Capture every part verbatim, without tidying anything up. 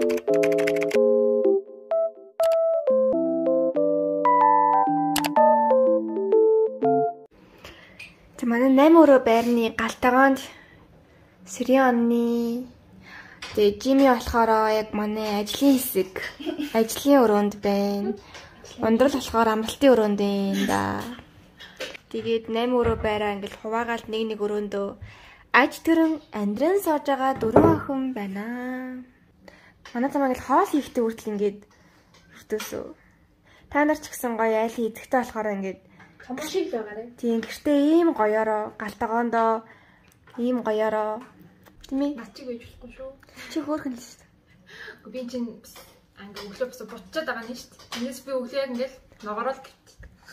За манай найман өрөө байрны галтгоонд сэрийн онны тэгээ Жими болохоор яг манай ажлын хэсэг ажлын өрөөнд байна. Ундрал болохоор амралтын өрөөнд байна да. Тэгээд найман өрөө байраа ингээл хуваагаалт нэг нэг өрөөндөө аж төрөн амьдран сууж байгаа дөрвөн охин байна. Манай замаа ингээл хоол хийхдээ хүртэл ингээд хүртөөсөө. Та нар ч гэсэн гоё айл хийдэгтэй болохоор ингээд Камбар шиг л байгаарэ. Тийм гэртээ ийм гоёороо галтгоондоо ийм гоёороо тийм ээ. Начиг үйж болохгүй шүү. Чи хөөрхөн л шүү. Уу би чинь анги өглөө бас бутчаад байгаа нь шүү дээ. Тэрнээс би өглөө яг ингээл ногоорол гэвч.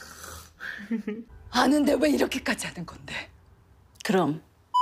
하는데 왜 이렇게까지 하는 건데? 그럼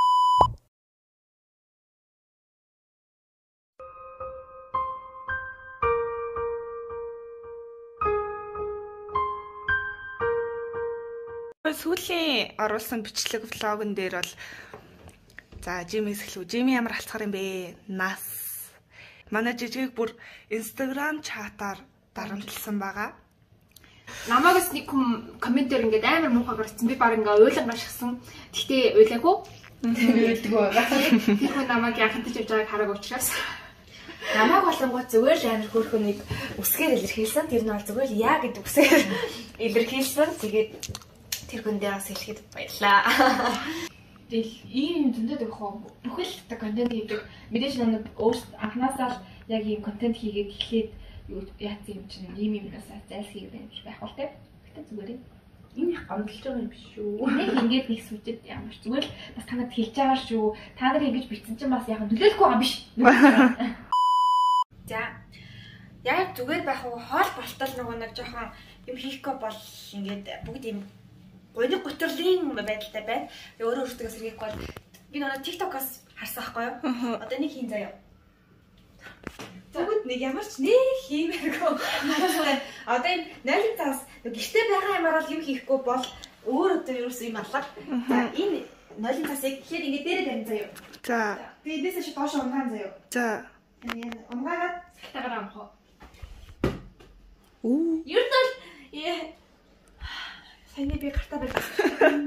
сүүлийн оруулсан бичлэг влогон дээр бол за Жимээс эхлэв. Жими ямар алцгаар юм бэ? Нас. Манай жижиг бүр Instagram чатаар дарамтлсан байгаа. Намаагаас нэг комментээр ингээд амар муухай гарсан. Би баг ингээ уйлан гашгсан. Гэхдээ уйлаагүй. Уйлдаггүй байгаа. Тэр хүн намайг яхантаж явж байгааг хараг учраас. Намайг болонгоо зүгээр л амар хөөрхөн нэг үсгээр илэрхийлсэн. Тэр нь бол зүгээр л яа гэдэг үсгээр илэрхийлсэн. Тэгээд тэр хүндээ бас хэлэхэд баярлаа. Тэгэл ийм зөндөөд өгөх бүхэл та контент хийдэг. Мэдээж нэг өөрсдөө анханасаа л яг ийм контент хийгээд эхлээд юу яац юм чинь ийм юм насаа зайлсхий юм биш байх бол тэ. Гэтэ зүгээр юм их гомдолж байгаа юм биш шүү. Нэг ингэж нэг сүжид ямар ч зүгээр л бас танад хэлж байгаа шүү. Та нар ингэж бичсэн чинь бас яг нөлөөлөхгүй юм биш. За. Яг зүгээр байх уу хоол болтол нөгөө нэг жоохон юм хийхгүй бол ингээд бүгд юм гониг готрлын байдалтай байна. Өөрөө өөртөө сэргийх бол би нөгөө TikTok-аас харсан байхгүй юу? Одоо нэг хийн заяа. Тэгвэл нэг ямар ч нэг хиймээргүй. Одоо энэ нойлын цаас гэртээ байгаа юмараа л юм хийхгүй бол өөр одоо ерөөсөө юм алга. За энэ нойлын цаасыг ихээр ингэ дээрээ барин заяа. За. Би эдээс чи доош унгаан заяа. За. Энэ унгаагаад салтаагаар амхаа. Уу. Ер нь л Саяны би гартаа байлаа.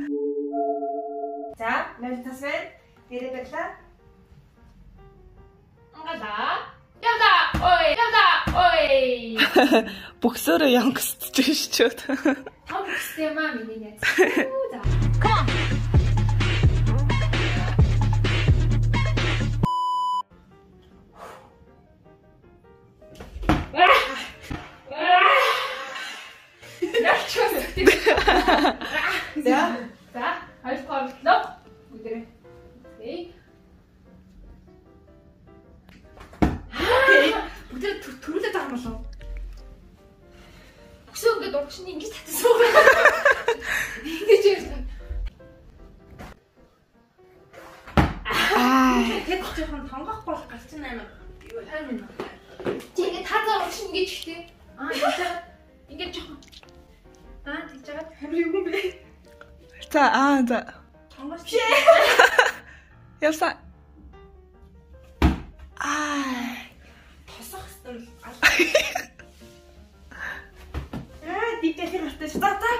За, нойлын цаас байна. Дээрээ байлаа. Ангала. Явда. Ой, явда. Ой. Боксороо явах гэж шчөөд. Том система миний нэт. За. За. За, хоёр дахь орлоо. Үдэрээ. Окей. Бүдэр төрүүлээд байгаа юм болов. Өсөө ингээд урагшны ингэж татсан. Ингэж юм. Аа, тэгээд жоохон тонгох бол галчин амар. Юу хайр минь. Чи ингээд тазаа урагшны ингэж ихтэй. Аа, яагаад ингэж жоохон. Аа, тэгж байгаа. Хамир юу юм бэ? За аа за. Тонгоч. Яса. Аа. Тосох хэвээр ал. Аа, диптэй хэрэгтэй шүү дээ.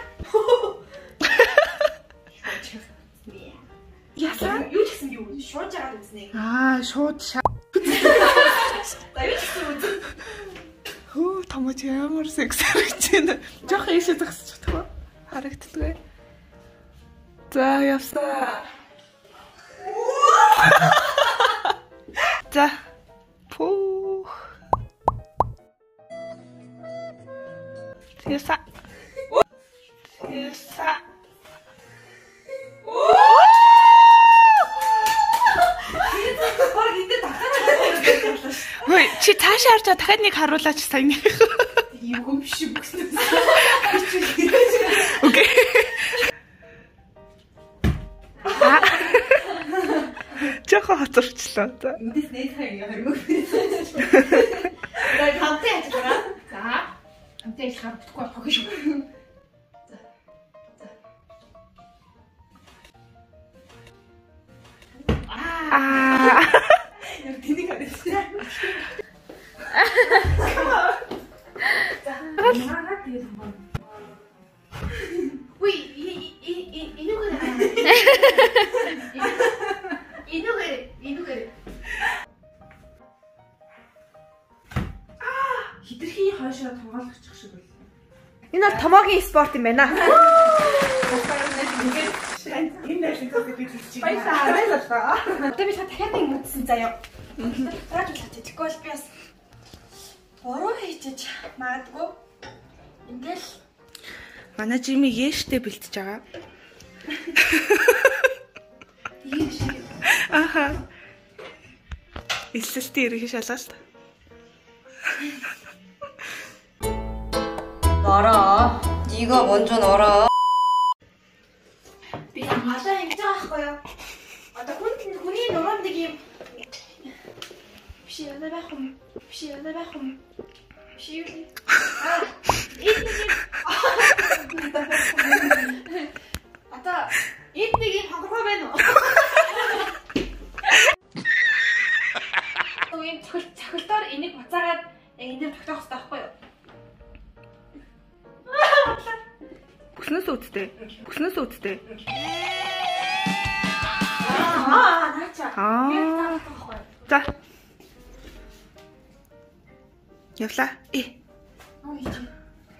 Яса. Юу ч гэсэн юу шууд жагаад үзнэ. Аа, шууд шаа. За юу ч гэсэн үзнэ. Хөө, томооч ямар секс харагч байна. Жохо ийшээ зогсож чадах уу? Харагддгүй. За, явсаа. За. Пух. Яса. Яса. Хөөе, чи цаашаа харж байгаа дахиад нэг харуулаач сайн. Юу биш бүкснээс. Окей. Жохо хоцорчлоо. За. Эндээс нээд хаяа харгүй. За хамтаа яаж байгаа? За. Хамтаа их харагдахгүй болох шүү. За. За. Аа. Яг тэнийг харагдсан. Яагаад тэгээд юм бэ? Уй, инүүгээр. Инүүгээр, инүүгээр. Аа, хитрхи хойшоо тоглогч шиг бол. Энэ бол томоогийн спорт юм байна. Энэ нэлээд би хэлчих. Баярлалаа, баярлалаа. Одоо би дахиад нэг мэдсэн заяа. Яаж болоо тэгэхгүй бол би бас буруу хийчих магадгүй. Ингээл манай Жими яштэй бэлтэж байгаа. Ийш. Аха. Эсэлтийн ирэх шалгалт. 너라. 네가 먼저 너라. Би малаа ингэж байгаа байхгүй юу? Одоо хүн хүний нурамдаг юм. Биш яна байх юм. Биш яна байх юм. Биш юу ли? Аа, ийм нэг. Ата, ийм нэг юм хогроо байна уу? Үгүй цохил цохилдоор энийг буцаагаад яг энэ тогтоох хэрэгтэй байхгүй юу? Бүснээс үүдтэй. Бүснээс үүдтэй. Аа, наача. Аа. За. Явла. Э. Ой, тийм.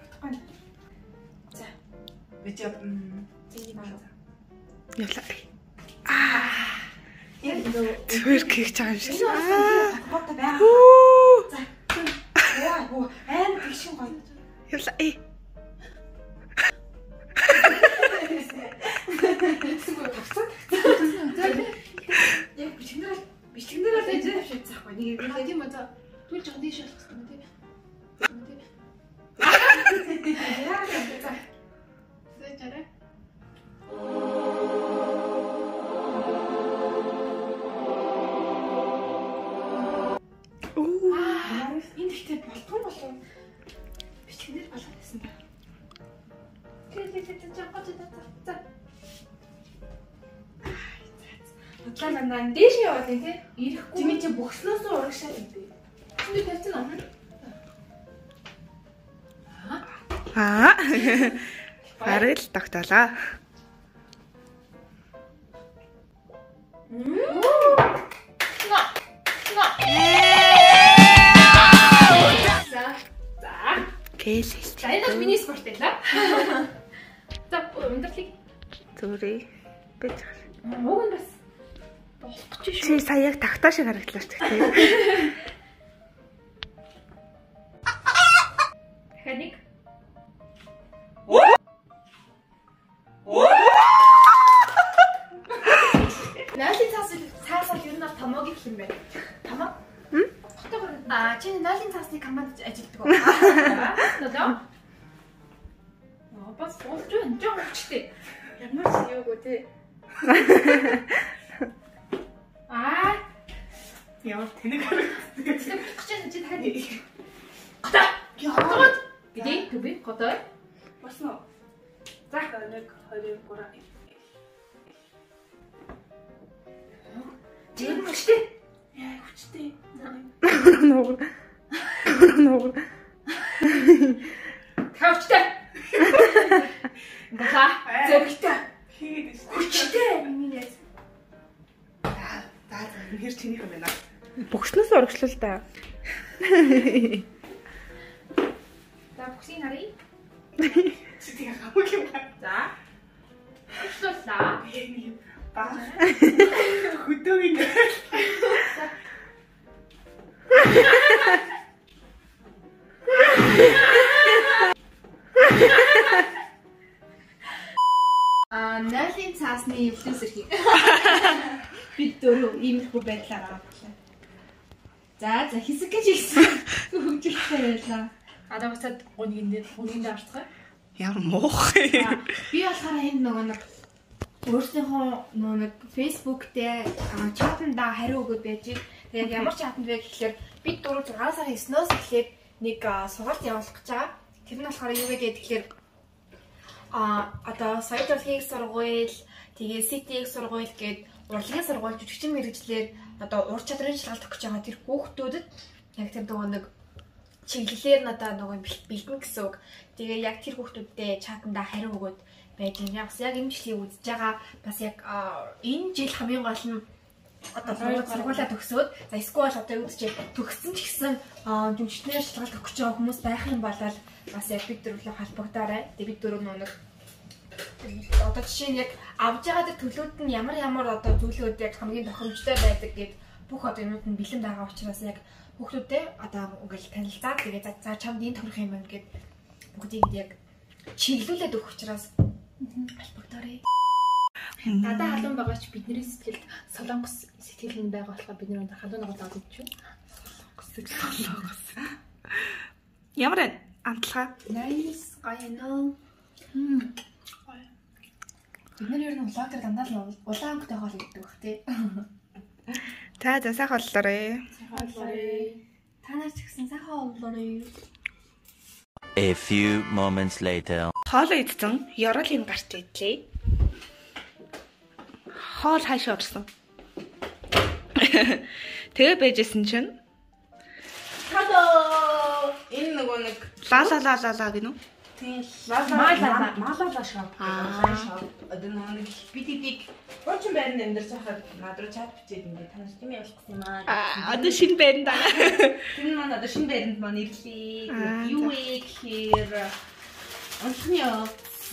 За. Бид яа Зэний баа. Явла. Аа. Яг нөгөө Тверк хийж байгаа юм шиг. Аа, хата байгаа. Үу. За. Яа, оо, айн гişin гоё. Явла. Э. Эсвэл тагцсан. Яг бичгнэр бичгнэр л энэ авч яцсахгүй. Нэг юм тийм үү? Түлж байгаа дийш болох хэрэгтэй тийм. Яа, за. Зэжэрэ. Үу. Энэ ихтэй болтгон болов. Бичгнэр болоод байсан ба. Тэгээд за за за. Удлаа манай дээш яваад тийм тий. Ирэхгүй. Тэмээ чи бөхснөөс урагшаа гэдэг. Энд тавьсан аа. Аа. Бараг л тогтоолаа. Мм. На. На. За. За. Кэс. За энэ бол миний спорт байлаа. За, өндөрлөе. Зүрий. Бид. Уг нь бас болох гэж Чи сая яг тагтаа шиг харагдлаа ч тийм. Ханик. Наалын цаас цаасаар ер нь томоог гэх юм байна. Томоо? Хм? Аа, чи наалын цаасны команд ажилладаг уу? Нодоо? Аа, бас болж байна. Жоо хүчтэй. Ямар ч юугүй тий. Аа. Ямар тэнэг харагддаг. Тэгвэл болох чинь чи дахиад нэг. Гата. Яагаад? Гэдэг төв готой. Босно. За нэг хоёр гурав. тийм хүчтэй. Яа хүчтэй. Нуур. Нуур. Тавчтай. Гата. Зөвхтэй. Хийгээд шүү. Хүчтэй минийс. За, за, хэр чинийх юм байна. Бөхснөөс урагшлал та. За бүхсийг харъя. Чи тэгээ хамаг юм байна. За. Өчлөлөө. Яг нэг юм баа. Хөдөөгийн. А наалын цаасны эвлээс ирхий. Бид дөрөв иймэрхүү байдлаар авчлаа. За за хэсэг гэж хэлсэн. Хөгжүүлсэн байлаа. Адаа буцаад гонгийн дээр гонгийн авцгаа. Ямар муухай. Би болохоор энэ нөгөө нэг өөрсдийнхөө нөгөө нэг Facebook дээр чатанда хариу өгöd байж. Тэгээд ямар чатанд вэ гэхэлэр бид дөрөв зургаан сарын эснээс эхлээд нэг сургалт явуулах гэж байгаа. Тэр нь болохоор юу вэ гэхээр а одоо соёлын сургууль, тэгээ ситиг сургууль гээд урлагийн сургууль, жүжигчин мэргэжлэр одоо ур чадрын шалгалт өгч байгаа тэр хүүхдүүдэд яг тэр нөгөө нэг чиглэлээр нь одоо нөгөө бэлтэн гэсэн үг. Тэгээ яг тэр хүүхдүүдтэй чатанда хариу өгөөд байж юм. Яг яг энэ жилийн үзэж байгаа бас яг энэ жил хамгийн гол нь одоо сургуулаа төгсөөд за эсвэл одоо юу гэж төгссөн ч гэсэн жүжигчнэр шалгалт өгч байгаа хүмүүс байх юм бол бас яг бид дөрвөлөө холбогдоорой. Тэгээ бид дөрөв нэг одоо жишээ нь яг авж байгаа тэр төлөвд нь ямар ямар одоо зүйлүүд яг хамгийн тохиромжтой байдаг гэд бүх одоо юмуд нь бэлэн байгаа учраас яг хүүхдүүдтэй одоо ингээл танилцаад тэгээ за чамд энэ төрөх юм байна гэд бүгдийг яг чиглүүлээд өгөх учраас холбогдоорой. Надад халуун байгаа ч бидний сэтгэлд солонгос сэтгэл нь байгаа болохоор бид нэр халуун байгаа даа гэж байна. Солонгос. Ямар амтлаа? Nice. Гайно. Хм. Бид нэр нь улаатар дандаа л улаан өнгөтэй хоол гэдэг бах тий. Та за сайхан боллоорой. Сайхан боллоорой. Та нар ч гэсэн сайхан боллоорой. A few moments later. Хоолоо идсэн, ёроолын гарч идлээ. Хоол хаашаа орсон. Тэгээ байжсэн чинь Хадоо. Энэ нөгөө нэг ла ла ла ла ла гинү. тийм Малаа малаа шоп. Аа. Одоо нэг бидийг Бочин байранд амьдарч байхад над руу чат бичээд ингээд танаас тийм явуулах гэсэн юм аа. Аа, одоо шинэ байранд аа. Тэр маань одоо шинэ байранд маань ирлээ. Юу вэ гэхээр онцны явц.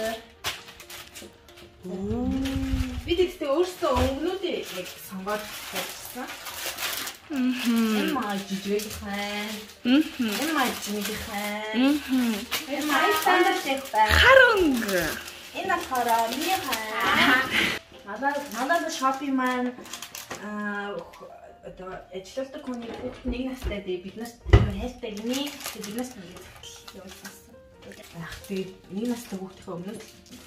Бид ихтэй өөрсдөө өнгөнүүдээ яг сонгоод тавьсан. Мм. Энэ маа жижиг хайн. Мм. Энэ маа жижиг хайн. Мм. Энэ маа стандарт их байна. Харанг. Энэ болохоор миний хайн. Надад надад шопинг маань аа одоо ажилладаг хүний хүүхэд нэг настай дээ биднээс хайртай гинэ биднээс нэг явуулсан. Ах тэгээд нэг настай хүүхдийнхээ өмнөөс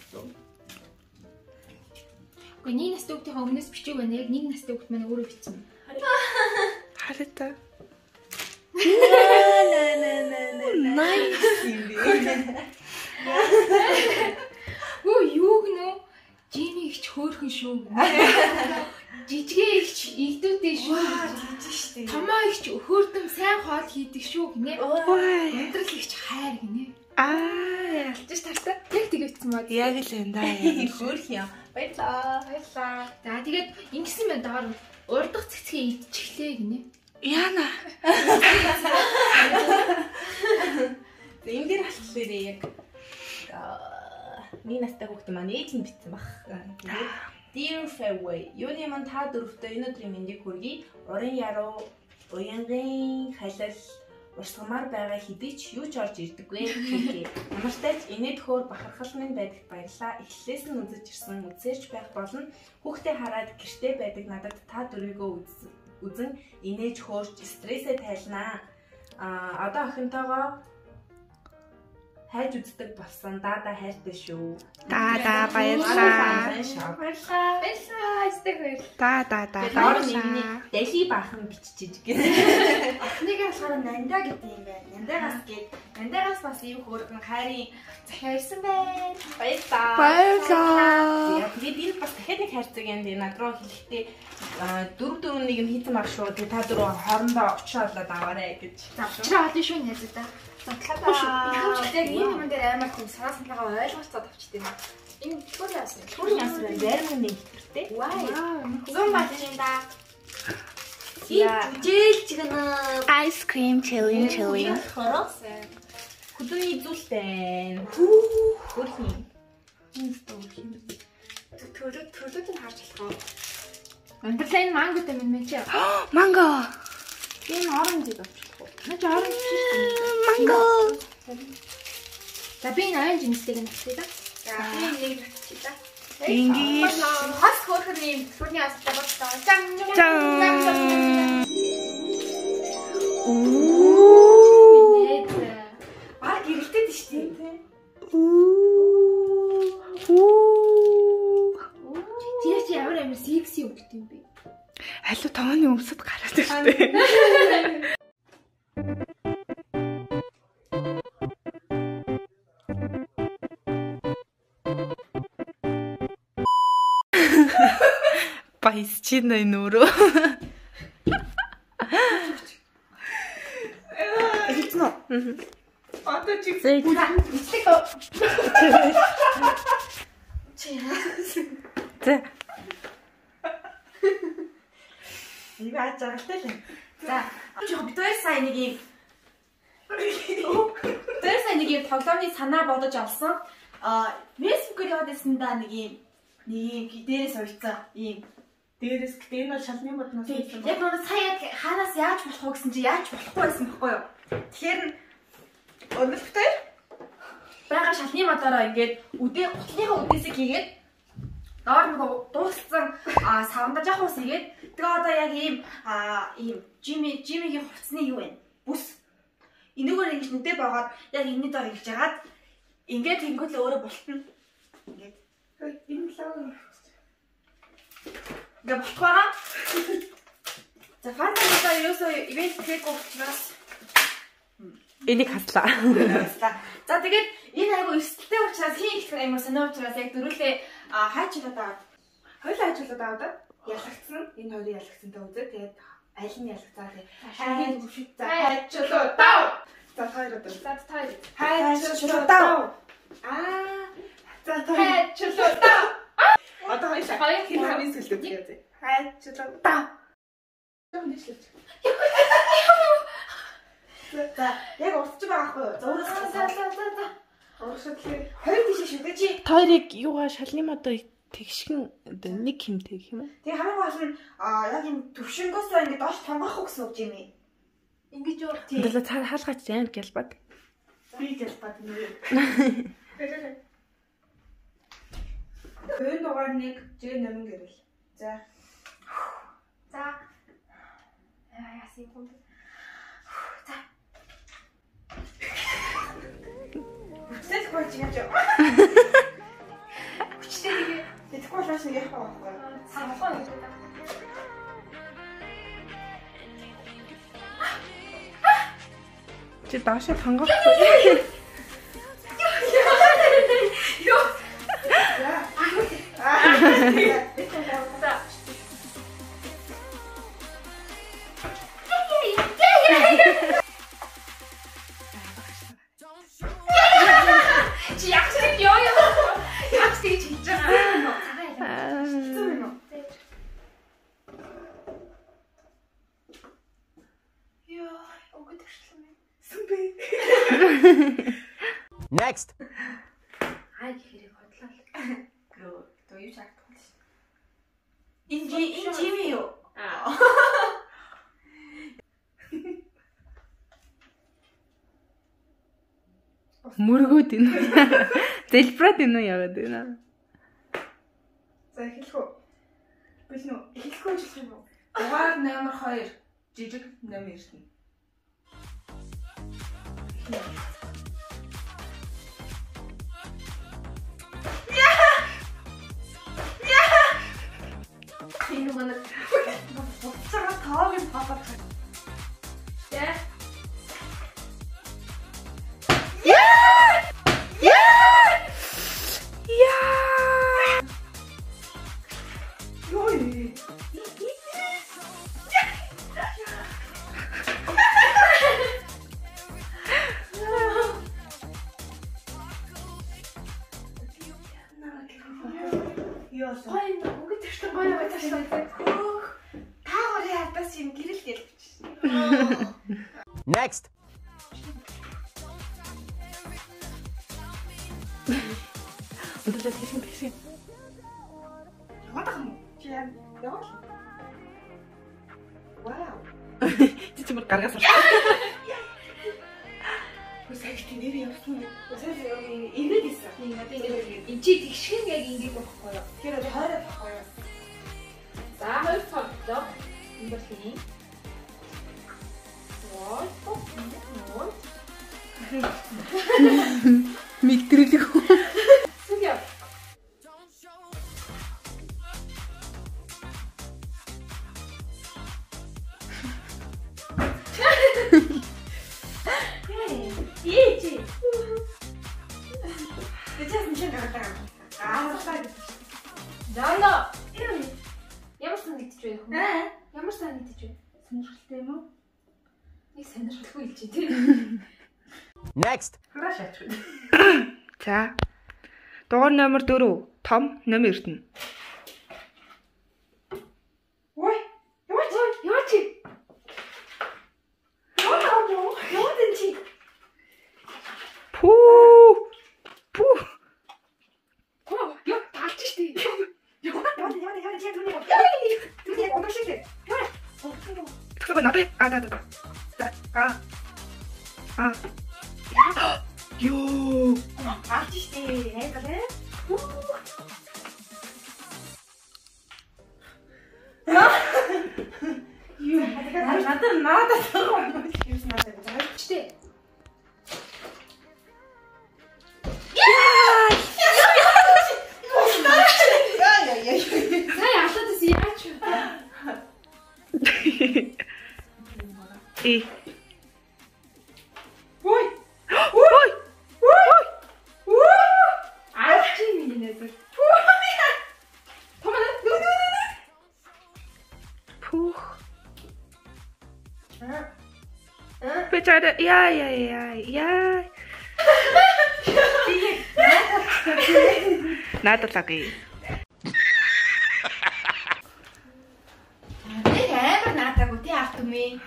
Гэхдээ нэг настай хүүхдийнхээ өмнөөс бичиг байна. Яг нэг настай хүүхд маань өөрөө бичсэн. Хараа. nice юм бэ. Оо юу гэнэ? Жими ихч хөөрхөн шүү. Жижигээ ихч илдүүтэй шүү. Жижиг штэ. Томоо ихч хөөрдөм сайн хоол хийдэг шүү гинэ. Өндрөл ихч хайр гинэ. Аа, Ялж тартаа. Яг тэгвэцсэн мод. яг л энэ даа. Хөөрх юм. Баярлаа. Баярлаа. За тэгээд ингэсэн байна доор урдах цэцгээ идчихлээ гинэ. Яна. Энэ дээр болохоор яг нэг настай хүүхэд маань ээж нь битсэн баг. Тэгээд Dear Fairway, юуны маань та дөрөвтөө энэ өдрийн мэндийг хүргэе. Уран яруу, уянгын халал урсгамаар байгаа хэдий ч юу ч орж ирдэггүй гэхээ. Намартай ч инээд хөөр бахархал минь байдагт баярлаа. Эхлээс нь үзэж ирсэн үзээч байх болно. Хүүхдээ хараад гэртээ байдаг надад та дөрвийгөө үзэн инээж хөөрч стрессээ тайлнаа. А одоо охинтойгоо хайж үздэг болсон. Даа хайртай шүү. Да да баярлаа. Баярлаа. Баярлаа. Эстэй баярлаа. Да да да Доор нэг баярлаа. дали баахан биччихэж гэх. Ахныг болохоор нандаа гэдэг юм байна. Нандаагаас гээд нандаагаас бас ийм хөөргөн хайрын захиалсан байна. Баярлаа. Баярлаа. Яа, тэгээд энэ бас дахиад нэг хайрцаг юм дээ. Над руу хэлэхдээ дөрөв дөрөв нэг юм хийсэн баг шүү. Тэгээд та дөрөв хоорондоо очиолоод аваарэ гэж. За учраа олон шүү нэ зэ. Яг ийм юм дээр амар тийм санаа санаагаа ойлголцоод авчихдээ. Энэ түр яасан. Түр ясраа зарим нэг ихтэй. Вау. Зум батин да. Яа. Жижиг чигнэ. Ice cream chilling chilling. Хороо. Хөдөөний зүйлтэй. Хөрхи. Төлөв төлөвд нь харж болох уу? Өндөрлөө энэ манготой минь мэн чи. Манго. Энэ оранж гэж авчихлах уу? Наа чи оранж шүү дээ. Манго. За би энэ оранж нисдэг нь авчихъя да. За би нэг татчих та. Ингээд. Хас хөөрхөн юм түрний асуулт боллоо. Зам Зам. Оо. баг гэрэлтээд штий. Тэр чи ямар амар секси үг гэдэм бэ? Алуу тооны өмсөд гараад ирсэн. Баясчина нөрөө. Хэлсэн Одоо чи Зээ. Эцэг чи За. Нэг яаж жаргалтай л. За, жоо бид хоёр сайн нэг юм. Тэр сайн нэг юм тоглоомны санаа бодож авсан. Аа, Facebook-ээр яваад байсандаа нэг юм нэг юм дээрээс уйцсан юм. дээрээс гэдэг энэ бол шалны бодноос Яг нөгөө сая хаанаас яаж болох вэ гэсэн чи яаж болохгүй байсан байхгүй юу? Тэгэхээр өнөөдөр бага шалны модороо ингээд үдээ гутлынхаа үдээсээ хийгээд доор нөгөө дууссан саванда жах ус хийгээд тэгээ одоо яг ийм ийм жими жимигийн хувцсны юу вэ? Бүс. Энэгээр ингэж нүдээ боогоод яг энэний доор ирж ягаад ингээд тэнгуэл өөрөө болтно. Ингээд энэ лоо Гэ болохгүй. За фантазиа ерөөсөө ивент хийх учраас Энийг хаслаа. За тэгээд энэ айгу эрсдэлтэй учраас хин их аймаг сонио учраас яг дөрүлээ хайчлаад аваад хоёулаа хайчлаад аваад ялгцсан. Энэ хоёрын ялгцсантай үзээ. Тэгээд аль нь ялгцаа тэгээд хайчлаад дав. За хоёр одоо. За хоёр. Хайчлаад дав. Аа. За хайчлаад дав. Одоо хоёулаа хин хамгийн сүлдээ үзье. Хайчлаад дав. За яг уртж байгаа хгүй юу? За өөрөөс за за за за. Өөрөөсөө тэгэхээр хоёр тийш шүү дээ чи. Тойрыг юугаа шалны модоо тэгшгэн нэг хэмтэй гэх юм уу? Тэгээ хамгийн гол нь аа яг юм төвшнгөөсөө ингэ доош тонгох уу гэсэн үг юм ээ. Ингэж юу тийм. Тэгэлээ цаа хаалгач амар гялбад. Би гэлбад нэр. Өн дугаар нэг Ж восемь гэрэл. За. За. Аа ясий юм. За. Үсэл хойч яаж яа. Үчтэй тэгэхгүй болоос нэг яах вэ? Санахгүй юм шиг. Чи даашаа хангахгүй. Йоо. Аа. Чи яг ёо ёо. Яг сэж хийж байгаа. Ёо, огт төршлөө. Сүмбэ. Next. Хай хэрэг хотлоо. Гөө, то юу чагтах вэ? Инжи инжи юу? Аа. Мөргөөд ин. Зэлбраад ин үү яагаад вэ? За эхлэх үү? Бил нөө эхлэх үү жих юм уу? Дугаар номер хоёр жижиг номер ирсэн. Яа! Яа! Энэ манай буцаага таагийн папа. Яа! Гой үгүй тэртээ гой байгаа шүү дээ. Та гарын хатаас юм гэрэл гэлвч. Next. Өдөрлөө тэгсэн тэгсэн. Яваад байгаа юм. Чи яа яваад. Вау. Чи чимэр гаргасаа. Үсэж тийм нэр явсан юм. Үсэж яг ингээд ийсэн. Нэг надад ингээд энэ чи тэгшгэн яг ингээд болохгүй юу? Тэгэхээр одоо хоороо болохгүй юу? За хоёр тоглоо. Энэ бол хин. Вау. Оо. Мигтрэлэг. Сүгөө. Ээ чи. Тэжээс нэг гараад. Аа сая. Дана. Ямар санагдчих вэ хөө? Аа. Ямар санагдчих вэ? Сонирхолтой юм уу? Нэг сонирхолгүй хэлж тий. Next. Хураа шаачих. За. Дугаар номер дөрөв. Том номер Эрдэнэ. Ой. Яач? Яач? Яач? Яач чи? Пүү. Пүү. Оо, яа, таач штий. Яа, яа, яа, яа, чи дүний. Дүний оношиг. Яа. Тэгвэл надад аа надад. За. Аа. Аа. Ёо. Аач штий. Хайгалаа. Юу? Надад надад таагаа. Юу надад таач штий. И. Ой. Ой. Ой. Аач минь нэзэр. Томаа. Пүүх. Бечара яа яа яа яа. Надад лаги. Нэг амар наатаг үгүй арт юм.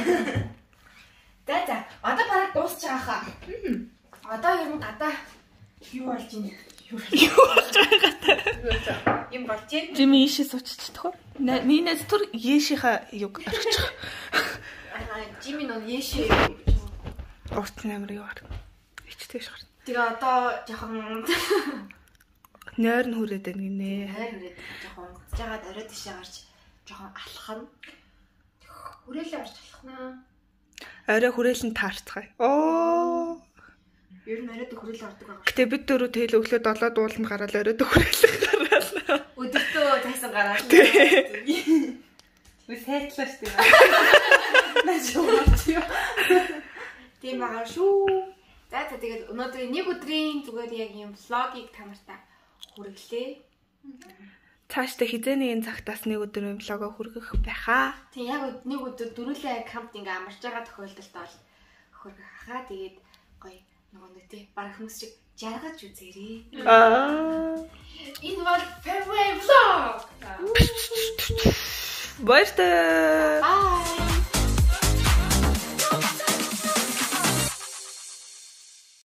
За за, одоо бараг дуусч байгаа хаа. Одоо ер нь гадаа юу болж байна? Юу болж байгаа Юм болж байна. Жими ийшээ сууччихдаг. Минэс түр ийшийнхаа юг орчих. Аа, Жими нөө яшээ. Урт намар юу гар. Ичтэй шгар. Тэгээ одоо жоохон Нойр нь хүрээд байна гинэ. хайр хүрээд жоохон уцж байгаад орой тишээ гарч жоохон алхана. Хүрээлээ орж алхнаа. Орой хүрээлэн таарцгаая. Оо. Ер нь оройд хүрээлээ ордог байгаа. Гэтэ бид дөрөв тэгэл өглөө долоод ууланд гараад оройд хүрээлэн гараалаа. Өдөртөө цайсан гараад. Үгүй сайтлаа штэ. Наач юу. Тийм байгаа шүү. За за тэгээд өнөөдрийн нэг өдрийн зүгээр яг юм влогийг тамартаа хүргэлээ. Цаашдаа хизээний цагтаас нэг өдөр юм влогоо хүргэх байхаа. Тийм яг нэг өдөр дөрүлээ кампт ингээ амарч байгаа тохиолдолд бол хүргэх хаа. Тэгээд гоё нөгөө нэг тий баг хүмүүс шиг жаргаж үзээрэй. Аа. Энэ бол Fairway vlog. Баяртай. Bye.